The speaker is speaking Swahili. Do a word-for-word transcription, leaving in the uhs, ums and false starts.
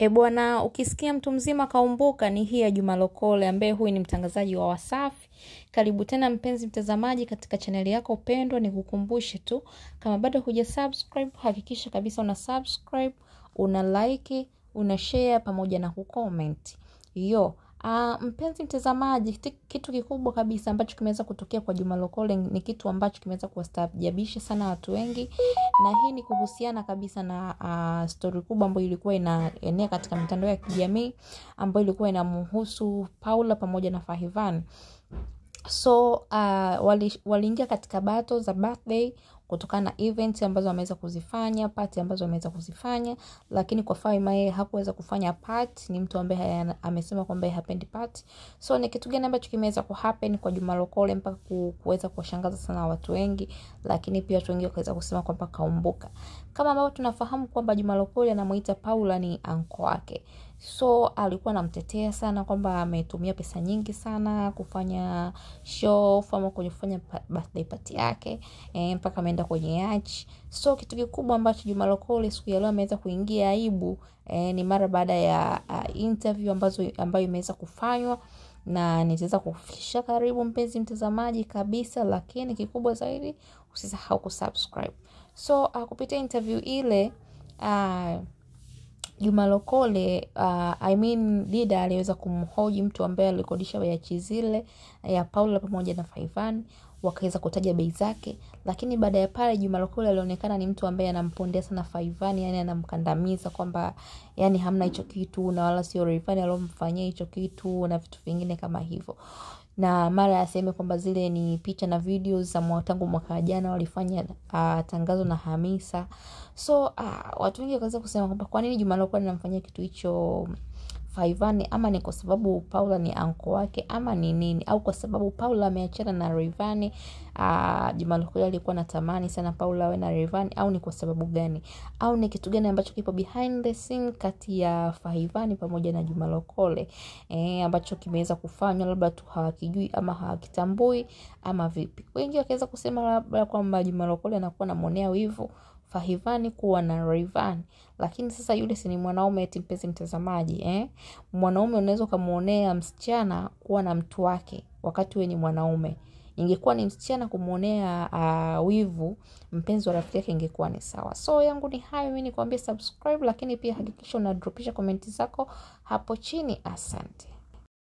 E bwana, ukisikia mtu mzima kaumbuka ni hii ya Jumalokole ambaye huyu ni mtangazaji wa Wasafi. Karibu tena mpenzi mtazamaji katika chaneli yako pendwa. Nikukumbushe tu kama bado huja subscribe, hakikisha kabisa una subscribe, una like, una share pamoja na kucomment. Yo, Uh, mpenzi mtazamaji, kitu kikubwa kabisa ambacho kimeweza kutokea kwa Jumalokole ni kitu ambacho kimeweza kuwastaajabisha sana watu wengi, na hii ni kuhusiana kabisa na uh, story kubwa ambayo ilikuwa inaenea katika mitandao ya kijamii ambayo ilikuwa inamhusu Paula pamoja na Fahyvanny. So uh, wali waliingia katika battle za birthday kutokana na events ambazo wameweza kuzifanya, party ambazo wameweza kuzifanya, lakini kwa Fahyvanny hakuweza kufanya part. Ni mtu ambaye amesema kwamba hapendi part. So ni kitu gani ambacho kimeweza kuhappen kwa Jumalokole mpaka kuweza kuwashangaza sana watu wengi, lakini pia watu wengi wakaweza kusema kwamba kaumbuka. Kama ambavyo tunafahamu kwamba Jumalokole anamuita Paula ni anko wake. So alikuwa anamtetea sana kwamba ametumia pesa nyingi sana kufanya show ama kufanya birthday party yake, e, mpaka ameenda kwenye yacht. So kitu kikubwa ambacho Jumalokole siku ya leo ameweza kuingia aibu e, ni mara baada ya uh, interview ambazo ambayo imeweza kufanywa, na nitaweza kufikisha karibu mpenzi mtazamaji kabisa, lakini kikubwa zaidi usisahau kusubscribe. So uh, kupitia interview ile uh, Jumalokole uh, I mean Dida aliweza kumhoji mtu ambaye alikodisha ya chizile ya Paula pamoja na Fahyvanny, wakaweza kutaja bei zake, lakini baada ya pale Jumalokole alionekana ni mtu ambaye anampondea sana Fahyvanny, yani anamkandamiza kwamba yani hamna hicho kitu na wala sio Rayvanny alomfanyia hicho kitu na vitu vingine kama hivyo. Na mara aseme kwamba zile ni picha na videos za mwatangu mwaka jana walifanya uh, tangazo na Hamisa. So uh, watu wengi wakaanza kusema kwamba kwa nini Jumalokole anamfanyia kitu hicho Fahyvanny, ama ni kwa sababu Paula ni anko wake, ama ni nini, au kwa sababu Paula ameachana na Rayvanny, uh, Jumalokole alikuwa anatamani sana Paula awe na Rayvanny, au ni kwa sababu gani, au ni kitu gani ambacho kipo behind the scene kati ya Fahyvanny pamoja na Jumalokole eh, ambacho kimeweza kufanywa labda tu hawakijui ama hawakitambui ama vipi. Wengi wakaweza kusema labda kwamba Jumalokole anakuwa anamonea wivu Fahyvanny kuwa na Rayvanny, lakini sasa yule si ni mwanaume eti mpenzi mtazamaji eh? Mwanaume unaweza kumuonea msichana kuwa na mtu wake wakati wewe ni mwanaume. Ingekuwa ni msichana kumuonea uh, wivu mpenzi wa rafiki yake, ingekuwa ni sawa. So yangu ni hayo, mimi nikwambia subscribe, lakini pia hakikisha una dropisha comment zako hapo chini. Asante.